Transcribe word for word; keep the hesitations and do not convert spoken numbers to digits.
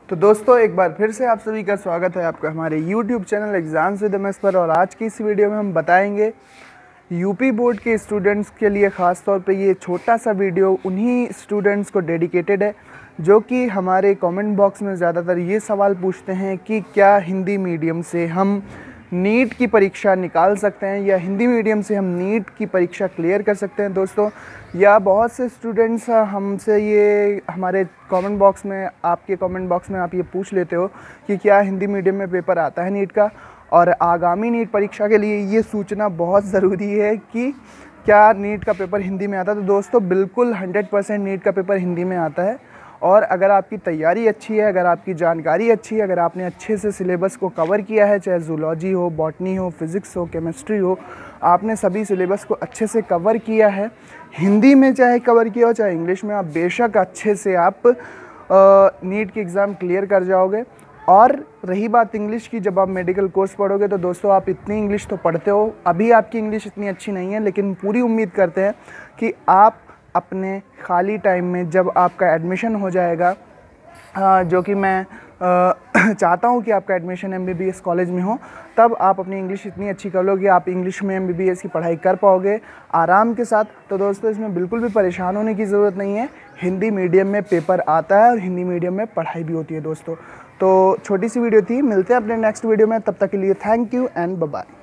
तो दोस्तों एक बार फिर से आप सभी का स्वागत है आपका हमारे YouTube channel exams with MS पर। और आज की इस वीडियो में हम बताएंगे यूपी बोर्ड के स्टूडेंट्स के लिए ख़ास तौर पे ये छोटा सा वीडियो उन्हीं स्टूडेंट्स को डेडिकेटेड है जो कि हमारे कमेंट बॉक्स में ज़्यादातर ये सवाल पूछते हैं कि क्या हिंदी मीडियम से हम नीट की परीक्षा निकाल सकते हैं या हिंदी मीडियम से हम नीट की परीक्षा क्लियर कर सकते हैं दोस्तों। या बहुत से स्टूडेंट्स हमसे ये हमारे कमेंट बॉक्स में आपके कमेंट बॉक्स में आप ये पूछ लेते हो कि क्या हिंदी मीडियम में पेपर आता है नीट का, और आगामी नीट परीक्षा के लिए ये सूचना बहुत ज़रूरी है कि क्या नीट का पेपर हिंदी में आता है। तो दोस्तों बिल्कुल हंड्रेड परसेंट नीट का पेपर हिंदी में आता है। और अगर आपकी तैयारी अच्छी है, अगर आपकी जानकारी अच्छी है, अगर आपने अच्छे से सिलेबस को कवर किया है, चाहे जूलॉजी हो, बॉटनी हो, फिज़िक्स हो, केमिस्ट्री हो, आपने सभी सिलेबस को अच्छे से कवर किया है, हिंदी में चाहे कवर किया हो चाहे इंग्लिश में, आप बेशक अच्छे से आप नीट की एग्ज़ाम क्लियर कर जाओगे। और रही बात इंग्लिश की, जब आप मेडिकल कोर्स पढ़ोगे तो दोस्तों आप इतनी इंग्लिश तो पढ़ते हो, अभी आपकी इंग्लिश इतनी अच्छी नहीं है, लेकिन पूरी उम्मीद करते हैं कि आप अपने खाली टाइम में जब आपका एडमिशन हो जाएगा, जो कि मैं चाहता हूँ कि आपका एडमिशन एमबीबीएस कॉलेज में हो, तब आप अपनी इंग्लिश इतनी अच्छी कर लो कि आप इंग्लिश में एमबीबीएस की पढ़ाई कर पाओगे आराम के साथ। तो दोस्तों इसमें बिल्कुल भी परेशान होने की ज़रूरत नहीं है, हिंदी मीडियम में पेपर आता है और हिंदी मीडियम में पढ़ाई भी होती है दोस्तों। तो छोटी सी वीडियो थी, मिलते हैं अपने नेक्स्ट वीडियो में, तब तक के लिए thank you and bye bye.